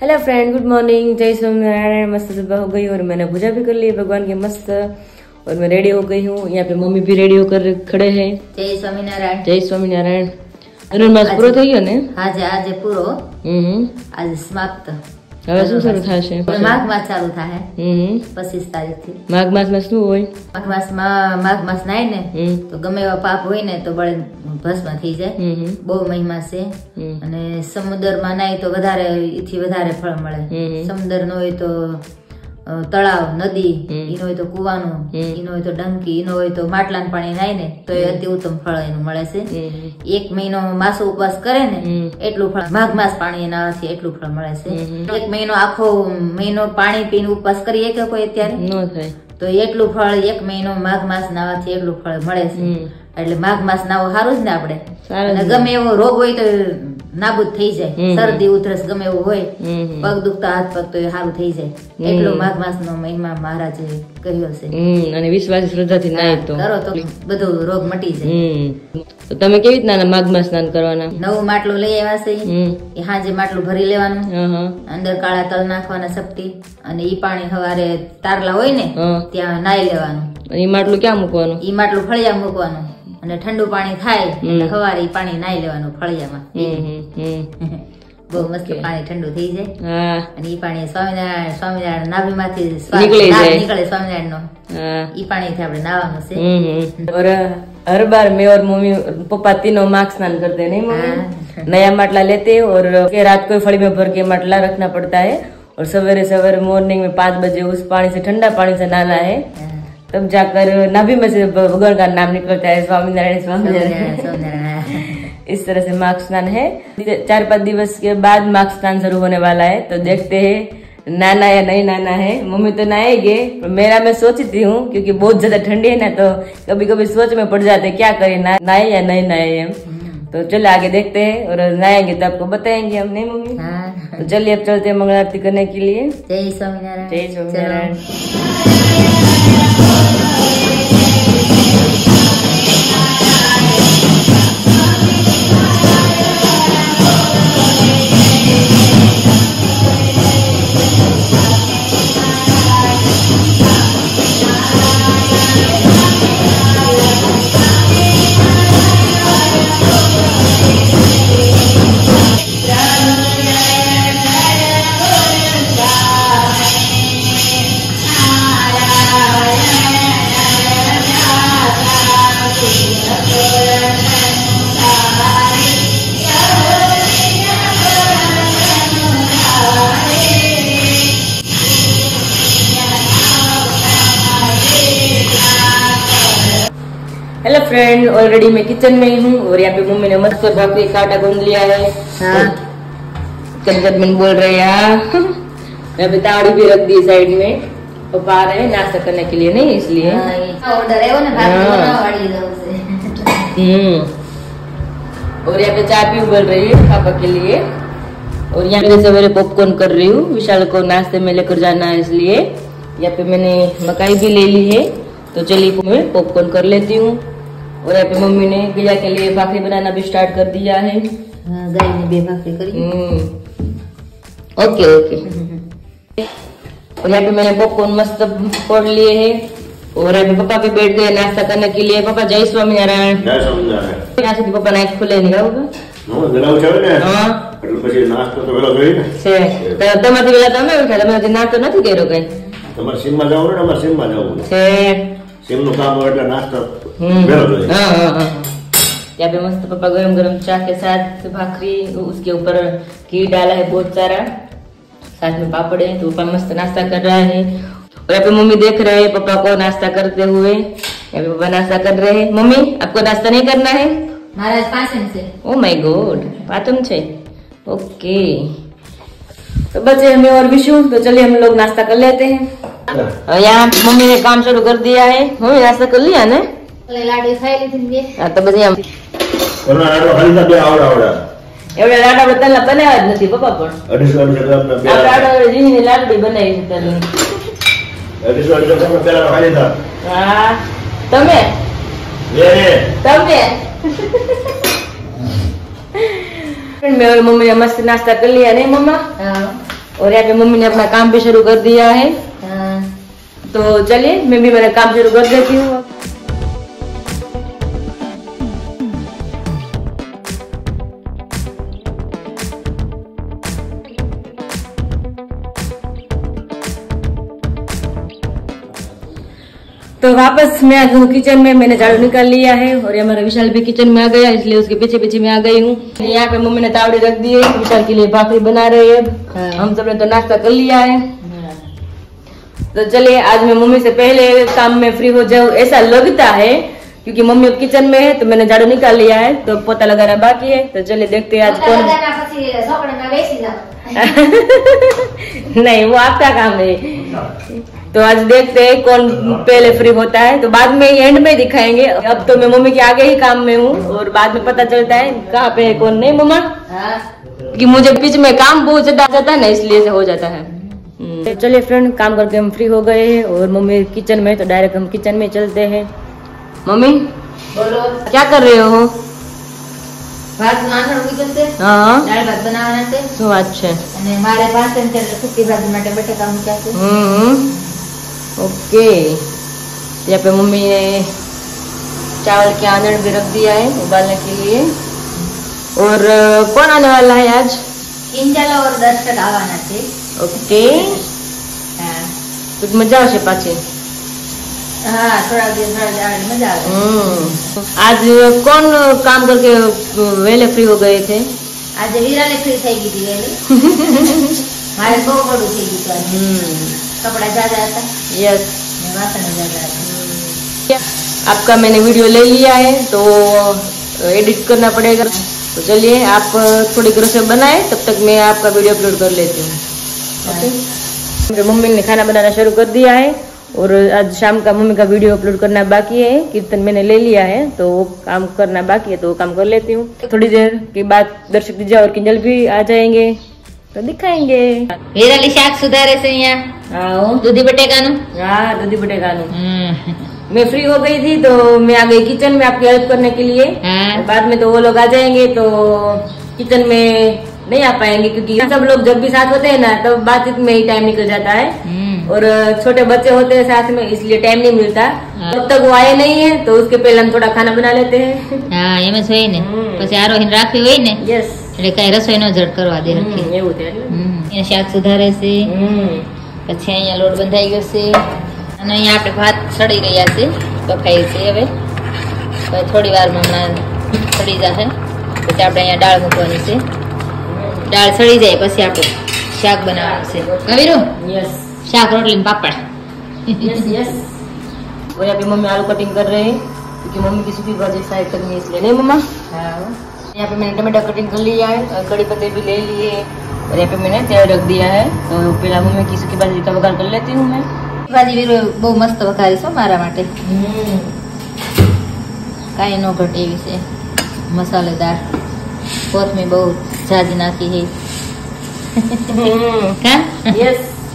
Hello friend, good morning. जय स्वामीनारायण। मस्त सुबह हो गई और मैंने पूजा भी कर ली भगवान की मस्त, और मैं रेडी हो गई हूँ। यहाँ पे मम्मी भी रेडी होकर खड़े हैं। जय स्वामीनारायण। जय स्वामीनारायण। ધનુર્માસ પૂરો થઈ ગયો ને? આજે પૂરો આજે સમાપ્ત। હવે શું શરૂ થશે? માઘ માસ ચાલુ થાય 25 તારીખથી। માઘ માસમાં શું હોય? માઘ માસ નાય ને તો ગમે એવા પાપ હોય ને તો બળે ભસ્મ થઈ જાય। બહુ મહિમા છે। અને સમુદ્રમાં નાય તો વધારે ઈથી વધારે ફળ મળે। સમુદ્ર નો હોય તો તળાવ, નદી, ઈનો હોય તો કુવાનું, ઈનો હોય તો ડંકી, ઈનો હોય તો માટલાનું પાણી નાય ને તો એ અતિ ઉત્તમ ફળ એનું મળે છે। 1 મહિનો માસો ઉપવાસ કરે ને એટલું ફળ માઘ માસ પાણી એનાથી એટલું ફળ મળે છે। 1 મહિનો આખો મહિનો પાણી પીને ઉપવાસ કરીએ કે કોઈ અત્યારે ન થાય તો એટલું ફળ 1 મહિનો માઘ માસ નાવાથી એટલું ફળ મળે છે। એટલે માઘ માસ નાવો સારું જ ને આપણે। અને ગમે એવો રોગ હોય તો નાબૂદ થઈ જાય। શરદી ઉધરસ ગમે એવું હોય, પગ દુખતા હાથ પગ તો એ સારું થઈ જાય। એટલો માઘ માસ નો મહિમા મહારાજે કહ્યો છે। અને વિશ્વાસ શ્રદ્ધાથી નાય તો કરો તો બધો રોગ મટી જાય। તો તમે કેવી રીતના માઘ માસ સ્નાન કરવાના? નવું માટલું લઈ આવ્યા છે, એ હાજે માટલું ભરી લેવાનું, અંદર કાળા તલ નાખવાના સપટી, અને ઈ પાણી સવારે તારલા હોય ને ત્યાં નાઈ લેવાનું। ઈ માટલું ક્યાં મૂકવાનું? ઈ માટલું ફળિયા મૂકવાનું, અને ઠંડુ પાણી થાય એટલે સવારે પાણી નાઈ લેવાનું ફળિયામાં। બહુ મસ્ત પાણી ઠંડુ થઈ જાય, અને ઈ પાણી સ્વામિનારાયણ નાભી માંથી નીકળે સ્વામિનારાયણ નો, ઈ પાણી થી આપણે નાવાનું છે। और हर बार मैं और मम्मी पापा तीनों माघ स्नान करते हैं, नहीं मम्मी? नया માટલા लेते और रात को फड़ी में भर के માટલા रखना पड़ता है, और सवेरे सवेरे मॉर्निंग में 5 बजे उस पानी से, ठंडा पानी से नहाना है, तब जाकर नाभि में से भगवान का नाम निकलता है, स्वामीनारायण स्वामीनारायण। इस तरह से माघ स्नान है। 4-5 दिवस के बाद माघ स्नान शुरू होने वाला है, तो देखते हैं नाना या नहीं नाना है। मम्मी तो नहाएंगे, मेरा मैं सोचती हूँ क्योंकि बहुत ज्यादा ठंडी है ना, तो कभी कभी सोच में पड़ जाते क्या करें, नहाए या नहीं नहाए हम। तो चलो आगे देखते हैं, और नहाएंगे तो आपको बताएंगे हम, नहीं मम्मी? तो चलिए अब चलते हैं मंगल आरती करने के लिए। जय स्वामीनारायण। जय स्वामीनारायण। हेलो फ्रेंड, ऑलरेडी मैं किचन में ही हूँ, और यहाँ पे मम्मी ने मस्त भाकरी का आटा गूंद लिया है। कदकद में बोल रहे हैं। यहाँ पे ताड़ी भी रख दी साइड में, पापा आ रहे हैं नाश्ता करने के लिए, नहीं इसलिए ऑर्डर है वो ना और यहाँ पे चाय भी उबल रही है पापा के लिए, और यहाँ पे सवेरे पॉपकॉर्न कर रही हूँ। विशाल को नाश्ते में लेकर जाना है, इसलिए यहाँ पे मैंने मकाई भी ले ली है। तो चलिए मैं पॉपकॉर्न कर लेती हूँ। और यहाँ पे मम्मी ने गैया के लिए भाकरी बनाना भी स्टार्ट कर दिया है। गाय ने 2 भाकरी करी। Okay okay. और यहाँ पे मैंने पॉपकॉर्न मस्त फोड़ लिए है, और यहाँ पे पापा भी बैठ गए नाश्ता करने के लिए। पापा जय स्वामीनारायण। जय स्वामीनारायण। यहाँ से पापा नाइट खुले नहीं होगा? नाश्तो तो वेलो જોઈએ ને છે તો તમારી વેલા તમે ઉઠા, તમે હજી નાસ્તો નથી કર્યો કઈ? તમારે સીમમાં જવું ને, અમારે સીમમાં જવું છે, સીમનું કામ હોય એટલે નાસ્તો વેલો જોઈએ। यहाँ पे मस्त पापा गरम गरम चाय के साथ भाकरी, उसके ऊपर घी डाला है बहुत सारा, साथ में पापड़ है, तो पापा मस्त नाश्ता कर रहा है। और यहाँ पे मम्मी देख रहे हैं पापा को नाश्ता करते हुए। यहाँ पे पापा नाश्ता कर रहे हैं। मम्मी आपको नाश्ता नहीं करना है? महाराज पाचन से। ओ माय गॉड, पाचन छे। ओके, तो बचे हमें और विशु, तो चलिए हम लोग नाश्ता कर लेते हैं। यहाँ मम्मी ने काम शुरू कर दिया है। मम्मी नाश्ता कर लिया ने? लाडू खाई ली थी। हाँ तो बस हम લાડુ ખાલી 2 આવડા એવડા લાડુ બતલા બનાવ્યા જ નથી પપ્પા, પણ 250 ગ્રામના 2 લાડુ જીની લાડુ બનાવી છે તને 250 ગ્રામના પેલા ખાલી था। હા તમે તમે मैं और मम्मी ने मस्त नाश्ता कर लिया नहीं मम्मा? और यहाँ पे मम्मी ने अपना काम भी शुरू कर दिया है। तो चलिए मैं भी मेरा काम शुरू कर देती हूँ। तो वापस मैं आ गई किचन में, मैंने झाड़ू निकाल लिया है और ये हमारा विशाल भी किचन में आ गया, इसलिए उसके पीछे पीछे मैं आ गई हूँ। यहाँ पे मम्मी ने तावड़ी रख दी है, विशाल के लिए भाखरी बना रही है। हम सबने तो नाश्ता कर लिया है। तो चलिए आज मैं मम्मी से पहले काम में फ्री हो जाऊँ ऐसा लगता है, क्योंकि मम्मी अब किचन में है। तो मैंने झाड़ू निकाल लिया है, तो पोता लगाना बाकी है। तो चलिए देखते हैं आज कौन नहीं, वो आपका काम है। तो आज देखते हैं कौन पहले फ्री होता है। तो बाद में एंड में दिखाएंगे। अब तो मैं मम्मी के आगे ही काम में हूँ और बाद में पता चलता है कहाँ पे है कौन नहीं। मम्मा कि मुझे बीच में काम बहुत ज्यादा जाता है ना, इसलिए से हो जाता है। तो चलिए फ्रेंड, काम करके हम फ्री हो गए हैं और मम्मी किचन में, तो डायरेक्ट हम किचन में चलते हैं। मम्मी बोलो क्या कर रहे हो? भात हाँ દાળ ભાત બનાવવાના છે। શું વાત છે? અને મારે ભાષણ છે એટલે સૂકી ભાજી માટે બટેકા મૂક્યા છે। ओके। यहाँ पे मम्मी ने चावल के आंधण भी रख दिया है उबालने के लिए। और कौन आने वाला है आज? કિંજલ और દર્શક આવવાના છે। ओके। हाँ कुछ मजा आवशे पाछी? हाँ, थोड़ा दिन मजा આવે। आज कौन काम करके वेले फ्री हो गए थे? आज वीराले फ्री થઈ ગઈ હતી વેલી। મારે બહુ બડું થઈ ગયું હતું। कपड़ा ज्यादा था। यस, वासन ज्यादा था। आपका मैंने वीडियो ले लिया है तो एडिट करना पड़ेगा। तो चलिए आप थोड़ी ग्रोसरी बनाए, तब तक मैं आपका वीडियो अपलोड कर लेती हूँ। ओके। मम्मी ने खाना बनाना शुरू कर दिया है और आज शाम का मम्मी का वीडियो अपलोड करना बाकी है। कीर्तन मैंने ले लिया है तो वो काम करना बाकी है, तो वो काम कर लेती हूँ। थोड़ी देर के बाद दर्शक दीजा और किंजल भी आ जाएंगे तो दिखाएंगे। वीराली शाक सुधारे से यहाँ दूधी बटेकाનું। हाँ, दूधी बटेकाનું। मैं फ्री हो गई थी तो मैं आ गई किचन में आपकी हेल्प करने के लिए। बाद में तो वो लोग आ जाएंगे तो किचन में नहीं आ पाएंगे, क्योंकि सब लोग जब भी साथ होते हैं ना तब बातचीत में ही टाइम निकल जाता है और छोटे बच्चे होते हैं साथ में, इसलिए टाइम नहीं मिलता। तब तक वो आए नहीं है तो उसके पहले हम थोड़ा खाना बना लेते हैं। हाँ, एम ज होय ने પછી આરોહીન રાખવી હોય ને। यस, એટલે કાઈ રસોઈનો જડ કરવા દે રાખી। એવું છે એટલે અહીંયા શાક સુધારે છે। પછી અહીંયા લોટ બંધાઈ ગયો છે અને અહીંયા આપણે ભાત સડી રહ્યા છે, બફાઈ છે। હવે થોડી વારમાં હમણાં સડી જશે, પછી આપણે અહીંયા દાળ મૂકવાની છે। દાળ સડી જાય પછી આપણે શાક બનાવવાનું છે। કવિરુ यस શાક રોટલી ને પાપડ। Yes yes. और यहाँ पे मम्मी आलू कटिंग कर रहे हैं क्योंकि मम्मी की सूखी भाजी फ्राई करनी है, इसलिए नहीं मम्मा। यहाँ पे मैंने टमाटर कटिंग कर लिया है और कड़ी पत्ते भी ले लिए है और यहाँ पे मैंने तेल रख दिया है। तो पहला मम्मी की सूखी भाजी का वघार कर लेती हूँ मैं। ભાજી વીરો બહુ મસ્ત વઘારી છે મારા માટે, કાંઈ નો ઘટે એવી છે, મસાલેદાર। કોથમીર બહુ ઝાઝી નાખી છે। કા यस।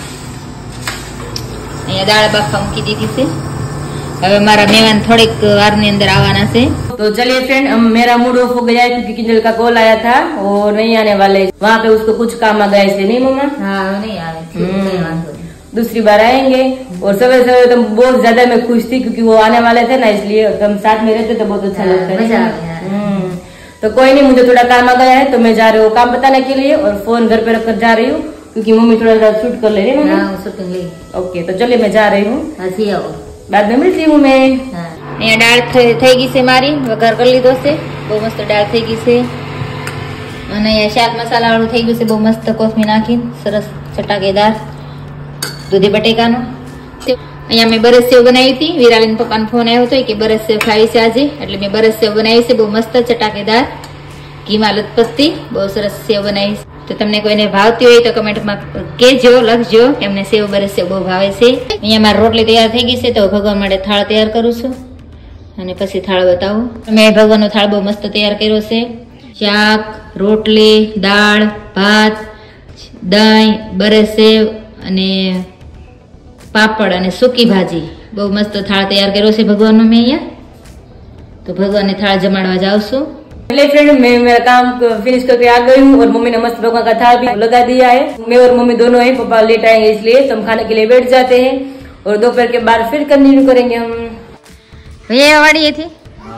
અહીંયા દાળ બાફવા મૂકી દીધી છે। હવે મારા મહેમાન થોડીક વારની અંદર આવવાના છે। तो चलिए फ्रेंड, मेरा मूड ऑफ हो गया है क्योंकि किंजल का कॉल आया था और नहीं आने वाले, वहाँ पे उसको कुछ काम आ गया इसलिए। नहीं मम्मा? हाँ, नहीं आवे, नहीं वांधो। दूसरी बार आएंगे। और सवेरे सवेरे तो बहुत ज्यादा मैं खुश थी क्योंकि वो आने वाले थे ना, इसलिए हम साथ में रहते तो बहुत अच्छा लगता है। मजा आवे। तो कोई नहीं, मुझे थोड़ा काम आ गया है तो मैं जा रही हूँ काम बताने के लिए और फोन घर पे रखकर जा रही हूँ क्योंकि मम्मी थोड़ा सा शूट कर ले रही है। हाँ, शूटिंग ली। ओके, तो चलिए मैं जा रही हूँ, હજી આવો। बाद में मिलती हूँ मैं। અહીંયા દાળ થઈ ગઈ છે મારી, વઘાર કરી લીધો છે, બહુ મસ્ત દાળ થઈ ગઈ છે। અને અહીંયા શાક મસાલા વાળું થઈ ગયું છે, બહુ મસ્ત કોથમીર નાખી સરસ ચટાકેદાર દૂધી બટેકાનું। અહીંયા મેં બરસ સેવ બનાવી હતી, વિરાલીન પપ્પાનો ફોન આવ્યો હતો કે બરસ સેવ ખાવી છે આજે, એટલે મેં બરસ સેવ બનાવી છે, બહુ મસ્ત ચટાકેદાર ઘીમાં લથપથતી બહુ સરસ સેવ બનાવી। તો તમને કોઈને ભાવતી હોય તો કમેન્ટમાં કહેજો, લખજો કે અમને સેવ બરસ સેવ બહુ ભાવે છે। અહીંયા મારી રોટલી તૈયાર થઈ ગઈ છે, તો ભગવાન માટે થાળ તૈયાર કરું છું અને પછી થાળ બતાવું। મેં ભગવાનનો થાળ બહુ મસ્ત તૈયાર કર્યો છે। શાક, રોટલી, દાળ, ભાત, દહીં, બરસ સેવ અને પાપડ અને સૂકી ભાજી, બહુ મસ્ત થાળ તૈયાર કર્યો છે ભગવાનનો મેં અહીંયા। તો ભગવાનને થાળ જમાડવા જાઉં છું। चलिए फ्रेंड, मैं मेरा काम फिनिश करके आ गई हूँ और मम्मी ने मस्त भगवान का थाल भी लगा दिया है। मैं और मम्मी दोनों हैं, पापा लेट आएंगे इसलिए तो हम खाने के लिए बैठ जाते हैं और दोपहर के बाद फिर कंटिन्यू करेंगे हम। भैया वाड़ी थी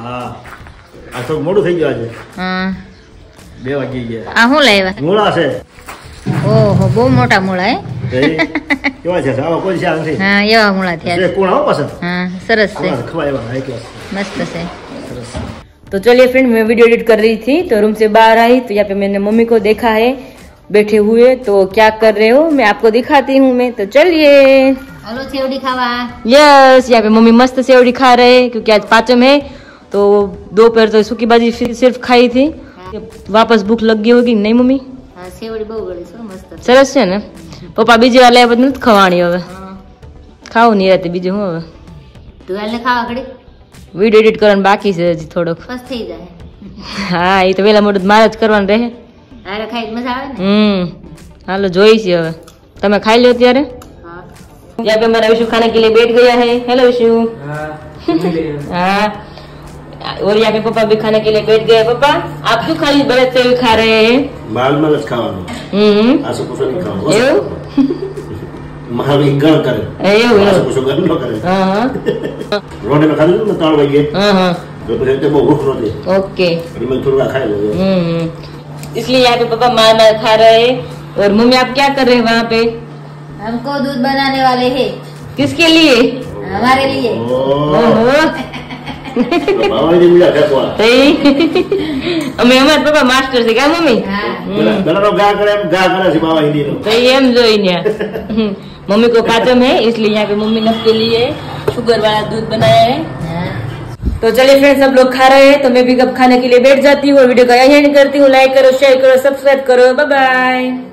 આ તો મોડું થઈ ગયું આજે. હા 2 વાગી ગયા. આ હું લાવ્યા? મૂળા છે. ઓહો બહુ મોટા મૂળા હે. કેવા છે? આવા કોઈ છે નથી. હા એવા મૂળા થયા છે. કોણ આવો પાછા? હા સરસ છે. ખવાય હાઈ ક્લાસ. मस्त से। तो चलिए फ्रेंड, मैं वीडियो एडिट कर रही थी तो रूम से बाहर आई तो यहाँ पे मैंने मम्मी को देखा है बैठे हुए। तो क्या कर रहे हो मैं आपको दिखाती हूँ मैं। तो चलिए। हेलो सेवड़ी खावा। यस, यहाँ पे मम्मी मस्त सेवड़ी खा रहे हैं क्योंकि आज पाचम है। तो दोपहर तो सूखी भाजी सिर्फ खाई थी। वापस भूख लग गई होगी नहीं मम्मी? सेवड़ी बहु गળી છે મસ્ત સરસ છે ને। પપ્પા બીજી વાર લાવ્યા નથી ખવાણી, હવે ખાવું નહીં રહેતી બીજું હું। હવે તું હાલને ખાવા ઘડી વિડિયો એડિટ કરવાનું બાકી છે હજી થોડોક। બસ થઈ જાય। હા એ તો વેલા મોડું મારે જ કરવાનું રહે। અરે ખાઈ મજા આવે ને। હાલો જોઈશી હવે તમે ખાઈ લો ત્યારે। यहाँ पे हमारा विशु खाने के लिए बैठ गया है। हेलो विशु। हाँ और यहाँ पे पापा भी खाने के लिए बैठ गए। पापा आप क्यों खाली बड़े सेव खा रहे हैं? બાલ માં જ ખાવાનું. આસો કુછ નહીં ખાવાનું. એવું મહાવી ગણ કરે. એવું આસો કુછ ગણ ન કરે. હા રોટે માં ખાલી ને 3 વાગે. हाँ તો પછી તે બહુ ભૂખ નહોતી. ओके। એટલે મેં થોડું ખાઈ લીધું. इसलिए यहाँ पे पापा मार खा रहे हैं। और मम्मी आप क्या कर रहे हैं वहाँ पे? हमको दूध बनाने वाले हैं। किसके लिए? हमारे लिए। ओहो બાવાજી બીજા ફેંકવા. અમે અમારા પપ્પા માસ્ટર છે કા મમ્મી? પેલાનો ગા કરે એમ ગા કરે છે બાવા હિન્દીનો. तो એમ જોઈને मम्मी को पाचम है इसलिए यहाँ पे मम्मी ने अपने लिए शुगर वाला दूध बनाया है। तो चलिए फ्रेंड्स, सब लोग खा रहे हैं तो मैं भी कब खाने के लिए बैठ जाती हूँ और वीडियो को यहीं एंड करती हूँ। लाइक करो, शेयर करो, सब्सक्राइब करो। Bye bye.